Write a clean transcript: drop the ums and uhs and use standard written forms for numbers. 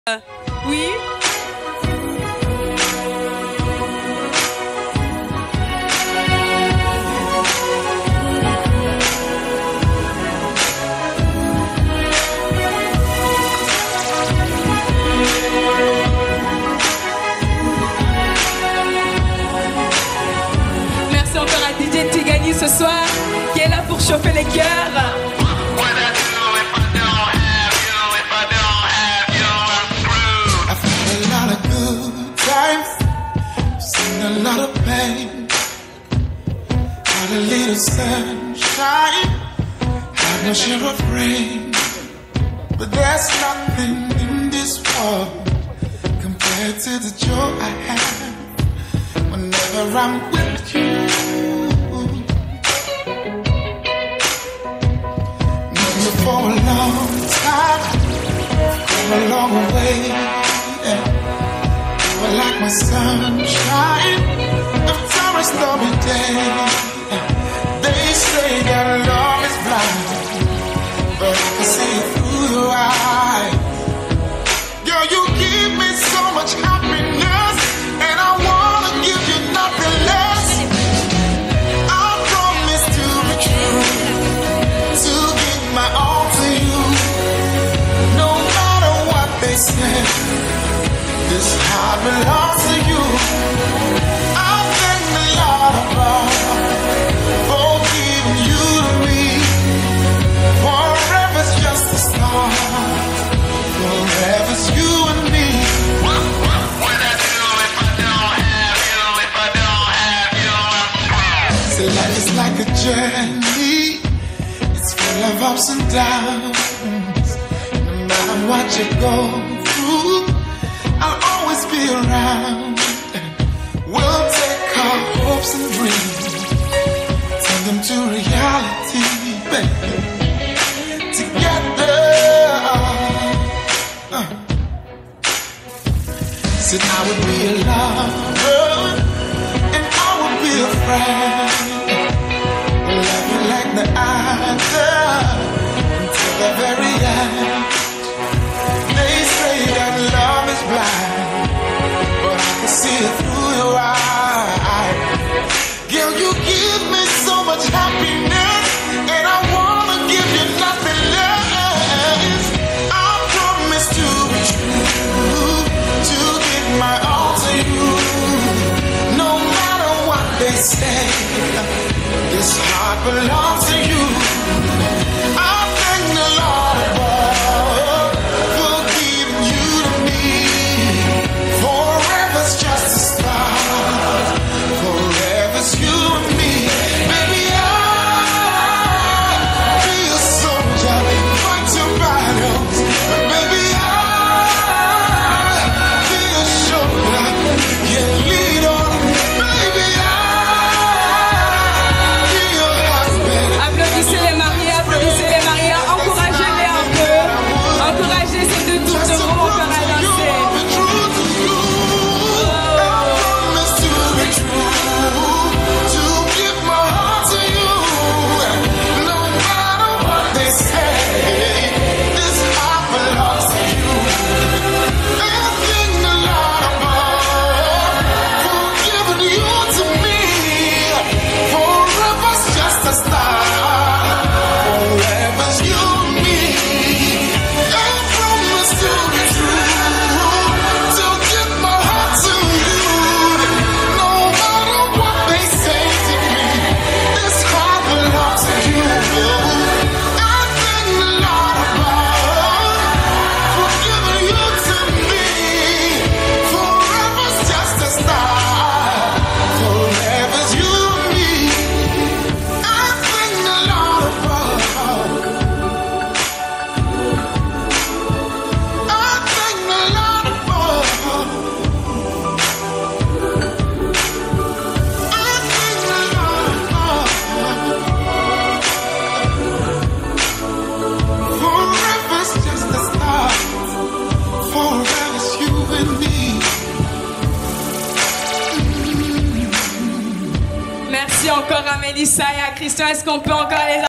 Oui. Merci encore à DJ Tigani ce soir qui est là pour chauffer les cœurs. A lot of pain, had a little sunshine, had no share of rain. But there's nothing in this world compared to the joy I have whenever I'm with you. Known you for a long time, come a long way. You are like my sunshine after a stormy day. They say that love is blind, but I can see it through your eyes. Girl, you give me so much happiness, and I wanna give you nothing less. I promise to be true, to give my all to you, no matter what they say. This heart belongs to you. I thank the Lord above for giving you to me. Forever's just a start. Forever's you and me. What would I do if I don't have you? If I don't have you, I'm so life is like a journey. It's full of ups and downs. No matter what you go through, I'll always be around. We'll take our hopes and dreams, turn them to reality, baby. Together, said I would be a lover, and I would be a friend. Love you like the other until the very end. They say that love is blind, but I can see it through your eyes. Girl, you give me so much happiness, and I wanna give you nothing less. I promise to be true, to give my all to you, no matter what they say. This heart belongs to you. I thank the Lord above for giving you to me. Forever's just a start. Forever's you and me. Baby, I'll be a soldier, fight your battles. Baby, I'll be a shoulder, you lead on. Baby, I'll be your husband. Applaudissez les mariés, encouragez-les un peu. Encouragez ces deux tourtereaux encore à danser. Merci encore à Mélissa et à Christian. Est-ce qu'on peut encore les